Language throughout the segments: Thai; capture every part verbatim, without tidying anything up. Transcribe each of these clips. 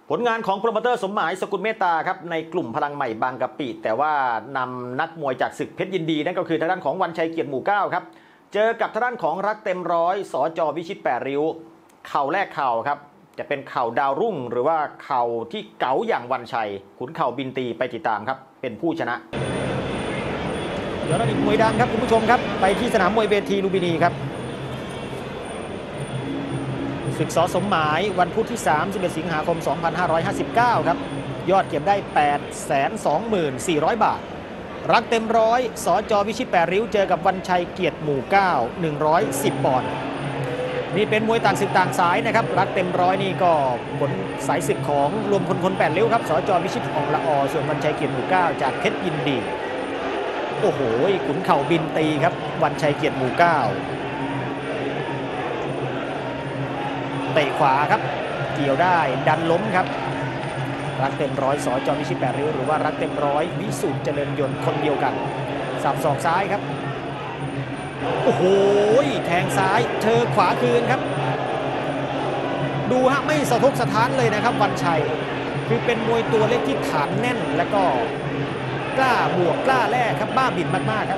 ผลงานของโปรโมเตอร์สมหมายสกุลเมตตาครับในกลุ่มพลังใหม่บางกะปิแต่ว่านำนักมวยจากศึกเพชรยินดีนั่นก็คือทางด้านของวันชัยเกียรติหมู่เก้าครับเจอกับทางด้านของรักเต็มร้อยสจวิชิตแปดริ้วเข่าแรกเข่าครับจะเป็นเข่าดาวรุ่งหรือว่าเข่าที่เก๋าอย่างวันชัยขุนเข่าบินตีไปติดตามครับเป็นผู้ชนะเดี๋ยวเราอีกมวยดังครับคุณผู้ชมครับไปที่สนามมวยเวทีลุมพินีครับศึกสสมหมายวันพุธที่สามสิบเอ็ดสิงหาคมสองพันห้าร้อยห้าสิบเก้าครับยอดเก็บได้ แปดแสนสองหมื่นสี่ร้อย บาทรักเต็มร้อยสจวิชิตแปดริ้วเจอกับวันชัยเกียรติหมู่เก้า หนึ่งร้อยสิบ ปอนด์นี่เป็นมวยต่างศึกต่างสายนะครับรักเต็มร้อยนี่ก็ผลสายศึกของรวมพลคนแปดริ้วครับสจวิชิตอ่องละออส่วนวันชัยเกียรติหมู่เก้าจากเพชรยินดีโอ้โหขุนเข่าบินตีครับวันชัยเกียรติหมู่เก้าเตะขวาครับเกี่ยวได้ดันล้มครับรักเต็มร้อยสจวิชิตแปดริ้วหรือว่ารักเต็มร้อยวิสุทธิ์เจริญยนต์คนเดียวกันสับศอกซ้ายครับโอ้โหแทงซ้ายเธอขวาคืนครับดูฮะไม่สะทกสะท้านเลยนะครับวันชัยคือเป็นมวยตัวเล็กที่ฐานแน่นแล้วก็กล้าบวกกล้าแลกครับบ้าบินมากๆครับ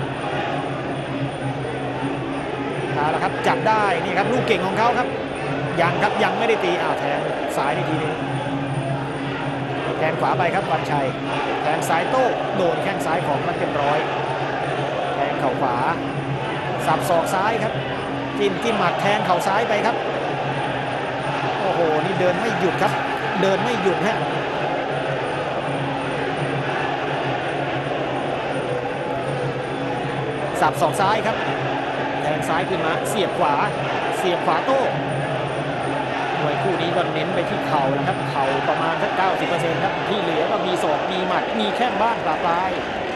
เอาละครับจับได้นี่ครับลูกเก่งของเขาครับยังครับยังไม่ได้ตีอ้าวแทงซ้ายในทีนึงแทงขวาไปครับวันชัยแทงซ้ายโต้โดนแข้งซ้ายของรักเต็มร้อยแทงเข่าขวาสับศอกซ้ายครับจิ้มจิ้มหมัดแทงเข่าซ้ายไปครับโอ้โหนี่เดินไม่หยุดครับเดินไม่หยุดฮะสับศอกซ้ายครับแทงซ้ายขึ้นมาเสียบขวาเสียบขวาโต้มวยคู่นี้ก็เน้นไปที่เข่านะครับเข่าประมาณสัก เก้าสิบเปอร์เซ็นต์ ครับที่เหลือก็มีศอกมีหมัดมีแข้งบ้างปลาปลาย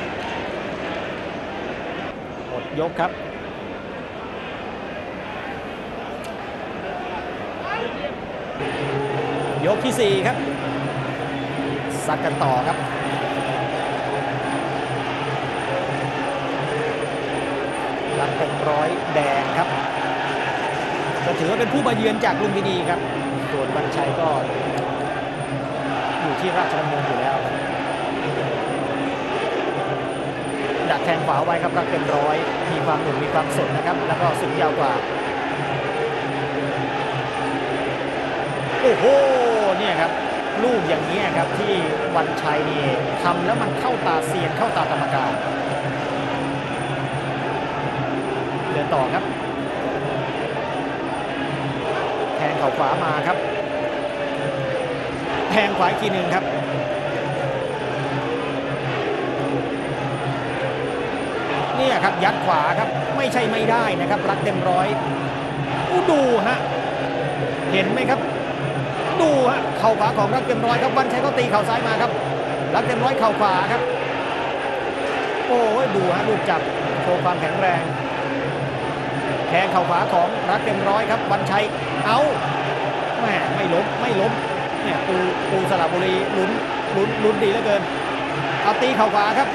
หมดยกครับยกที่สี่ครับซัดกันต่อครับรักเต็มร้อยแดงครับก็ถือว่าเป็นผู้มาเยือนจากลุมพินีครับส่วนวันชัยก็อยู่ที่ราชดำเนินอยู่แล้วดักแทงขวาไว้ครับรักเต็มร้อยมีความหนุ่มมีความสดนะครับแล้วก็สูงยาวกว่าโอ้โหเนี่ยครับลูกอย่างนี้ครับที่วันชัยนี่ทำแล้วมันเข้าตาเซียนเข้าตากรรมการเดินต่อครับแทงเข่าขวามาครับแทงขวาอีกทีหนึ่งครับเนี่ยครับยัดขวาครับไม่ใช่ไม่ได้นะครับรักเต็มร้อยอู้ดูฮะเห็นไหมครับดูฮะเข่าขวาของรักเต็มร้อยครับวันชัยก็ตีเข่าซ้ายมาครับรักเต็มร้อยเข่าขวาครับโอ้ยดูฮะลูกจับโชว์ความแข็งแรงแทงเข่าขวาของรักเต็มร้อยครับวันชัยเอาแม่ไม่ล้มไม่ล้มเนี่ยปูปูสระบุรีลุ้นลุ้นลุ้นดีเหลือเกินเอาตีเข่าขวาครับ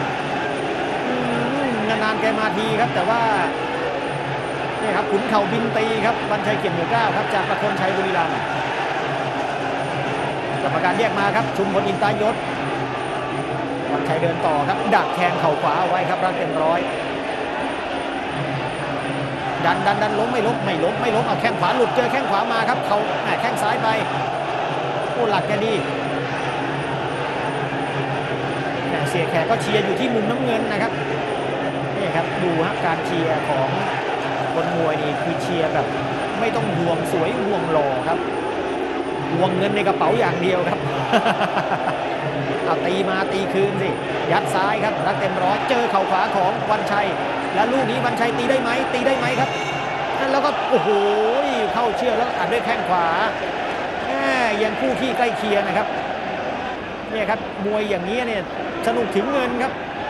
นานๆแกมาทีครับแต่ว่านี่ครับขุนเข่าบินตีครับวันชัยเกียรติหมู่เก้าครับจากประคนชัยบุรีรัมย์กรรมการแยกมาครับชุมพลอินตายศวันชัยเดินต่อครับดักแทงเข่าขวาเอาไว้ครับรักเต็มร้อยดันดันดันล้มไม่ล้มไม่ล้มไม่ล้มเอาแข้งขวาหลุดเจอแข้งขวามาครับเขาแข้งซ้ายไปโอ้หลักแกดีเสียแขกก็เชียร์อยู่ที่มุมน้ำเงินนะครับนี่ครับดูฮะการเชียร์ของคนมวยนี่คือเชียร์แบบไม่ต้องห่วงสวยห่วงหล่อครับห่วงเงินในกระเป๋าอย่างเดียวครับเอาตีมาตีคืนสิยัดซ้ายครับรักเต็มร้อยเจอเข่าขวาของวันชัยแล้วลูกนี้วันชัยตีได้ไหมตีได้ไหมครับแล้วก็โอ้โหเข้าเชือกแล้วอัดด้วยแข้งขวาแหมยังคู่ขี้ใกล้เคียงนะครับเนี่ยครับมวยอย่างนี้เนี่ยสนุกถึงเงินครับ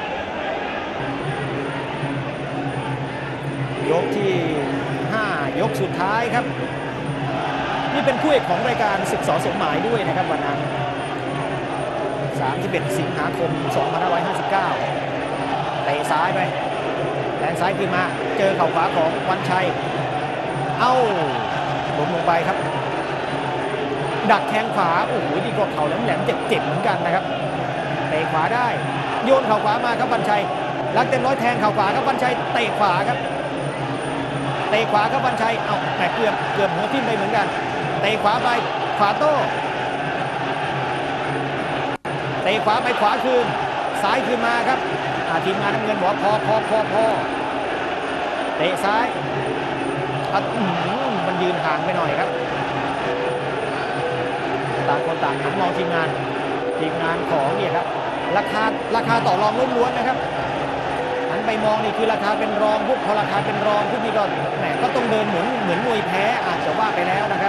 ยกที่ห้ายกสุดท้ายครับนี่เป็นคู่เอกของรายการศึกสสมหมายด้วยนะครับวันนั้นสามสิบเอ็ดสิงหาคมสองพันห้าร้อยห้าสิบเก้าเตะซ้ายไปแทงซ้ายขึ้นมาเจอเข่าขวาของวันชัยเอ้าล้มลงไปครับดักแทงขวาโอ้โหดีกว่าเข่าแหลมๆเจ็บๆเหมือนกันนะครับเตะขวาได้โยนเข่าขวามาครับวันชัยรักเต็มร้อยแทงเข่าขวาครับวันชัยเตะขวาครับเตะขวาครับวันชัยเอาแต่เกือบเกือบหัวทิ่มไปเหมือนกันเตะขวาไปขวาโต้เตะขวาไปขวาคืนซ้ายคืนมาครับทีมงานน้ำเงินบอกพอพอพอพอเตะซ้ายมันยืนห่างไปหน่อยครับต่างคนต่างหันมองทีมงานทีมงานของเนี่ยครับราคาราคาต่อรองล้วนๆนะครับหันไปมองนี่คือราคาเป็นรองพวกพอราคาเป็นรองพวกนี้ก็แหมก็ต้องเดินเหมือนเหมือนมวยแพ้อาจจะว่าไปแล้วนะครับ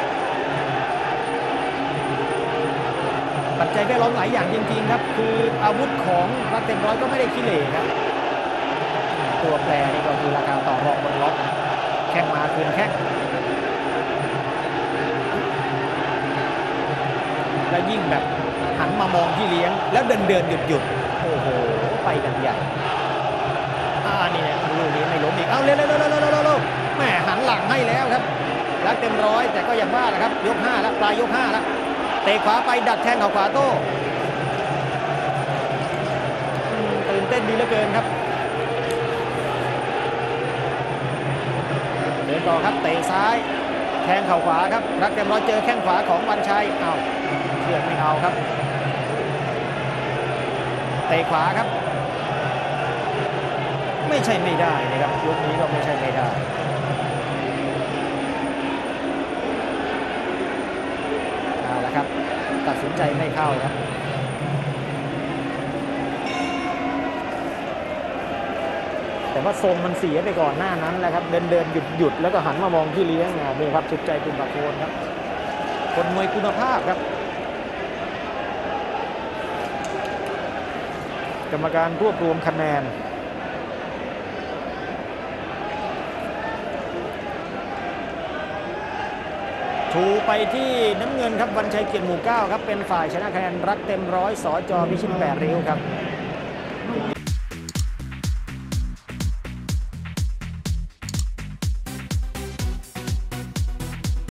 ปัจจัยแวดล้อมหลายอย่างจริงๆครับคืออาวุธของรักเต็มร้อยก็ไม่ได้ขี้เหร่ครับตัวแปรนี่ก็คือราคาต่อรองบนล็อกแข้งมาคืนแข้งแล้วยิ่งแบบหันมามองที่เลี้ยงแล้วเดินเดินหยุดหยุดโอ้โหไปกันใหญ่อ่านี่เนี่ยลูกนี้ไม่ล้มอีกเอาเร็วเร็วเร็วเร็วเร็วเร็วแหมหันหลังให้แล้วครับรักเต็มร้อยแต่ก็ยังว่าแหละครับยกห้าแล้วปลายยกห้าแล้วเตะขวาไปดักแทงเข่าขวาโต้ตื่นเต้นดีเหลือเกินครับเดินต่อครับเตะซ้ายแทงเข่าขวาครับรักเต็มร้อยเจอแข้งขวาของวันชัยเอาเชือกไม่เอาครับเตะขวาครับไม่ใช่ไม่ได้นะครับยกนี้ก็ไม่ใช่ไม่ได้เอาละครับตัดสินใจไม่เข้าครับแต่ว่าทรงมันเสียไปก่อนหน้านั้นแหละครับเดินเดินหยุดหยุดแล้วก็หันมามองที่เลี้ยงนี่ครับสุดใจคุณประโคนครับคนมวยคุณภาพครับกรรมการรวบรวมคะแนนชูไปที่น้ำเงินครับวันชัยเกียรติหมู่เก้าครับเป็นฝ่ายชนะคะแนนรักเต็มร้อยสจพิชิตแปดริ้วครับ